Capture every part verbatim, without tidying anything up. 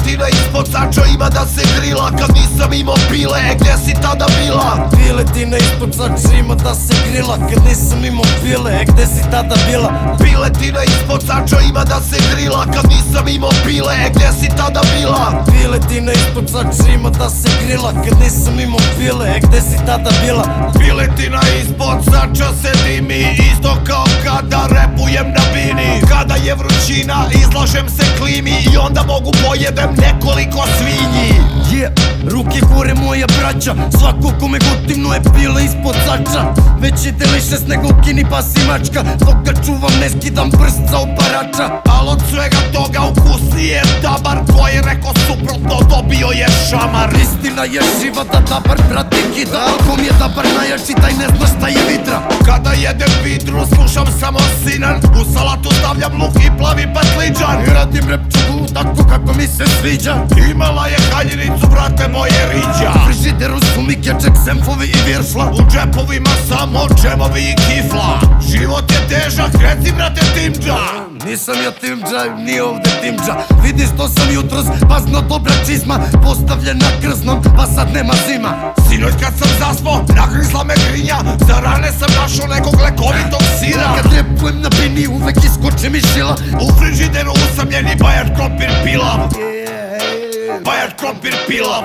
Piletina ispod sača ima da se grila. Kad nisam imao pile, gdje si tada bila? Piletina ispod sača ima da se grila. Kad nisam imao pile, gdje si tada bila? Piletina ispod sača ima da se grila. Kad nisam imao pile, gdje si tada bila? Piletina ispod sača ima da se grila. Kad nisam imao pile, gdje si tada bila? Piletina ispod sača se dimi, isto kao kada repujem na bini. Kada je vrućina, izlažem se klimi i onda mogu pojedem nekoliko svinji. Yeah, ruke gore moja braća, svako ko me gotivno je pile ispod sača. Već je delicious nego kini pas i mačka, dok ga čuvam ne skidam prst za oparača. Al od svega toga ukusniji je dabar, ko je rekao suprotno dobio je šamar. Istina je živa da dabar brate kida, al kom je dabar najjači taj ne zna šta je vidra. Kada jedem vidru slušam samo Sinan, u salatu stavljam luk i plavi patliđan. I radim rap čugu tako kako mi se sviđa. Imala je haljinicu brate moje riđa. U frižideru su mi keček, semfovi i viršla. U džepovima samo džemovi i kifla. Život je težak, reci brate Timđa. Nisam ja Timđa, nije ovde Timđa. Vidiš to sam jutros, pazno dobra čizma, postavljena krznom, pa sad nema zima. Sinoć kad sam zaspao, nagrizla me grinja, za rane sam našao nekog lekovitog sira. Kad repujem na bini, uvek iskoče mi šila. U frižideru usamljeni bajat krompir pilav. Bajat krompir pilav.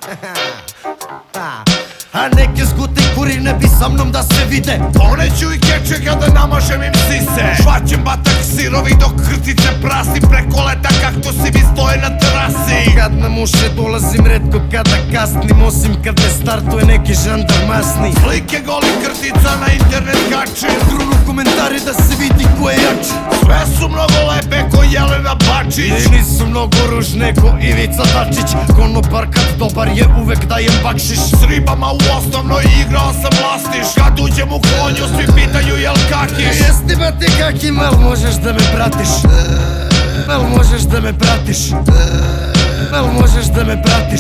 A neke zgute kuri ne bi sa mnom da se vide. Poneću i keče kada namažem im sise. Švaćem batak sirovi dok krtice prasi. Preko leta kaktusi mi stoje na terasi. Kad na muše dolazim redko kada kasnim, osim kad ne startuje neki žandar masni. Slike golih krtica na internet kačim. Grunu komentari da se vidi ko je jači. Sve su mnogo lepe ko Jelena Bačić. I nisu mnogo ružne ko Ivica Dačić. Konopar kad dobar je uvek dajem bakšiš. S ribama u osnovnoj igrao sam lastiš. Kad uđem u klonju svi pitaju jel kakiš. Jesti bate kakim, al možeš da me pratiš? Al možeš da me pratiš? Al možeš da me pratiš?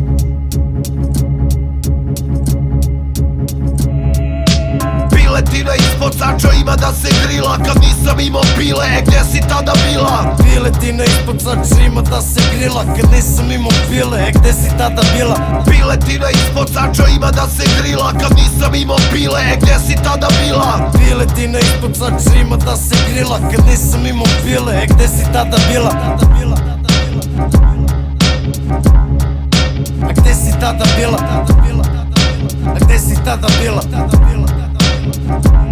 Piletina ispod sača ima da se grila. Kad nisam imao pile, gdje si tada bila? Piletina ispod sača ima da se grila. Kad nisam imao pile, gdje si tada bila? Piletina ispod sača ima da se grila. Kad nisam imao pile, gdje si tada bila? Piletina ispod sača ima da se grila. Kad nisam imao pile, gdje si tada bila? A gdje si tada bila? A gdje si tada bila?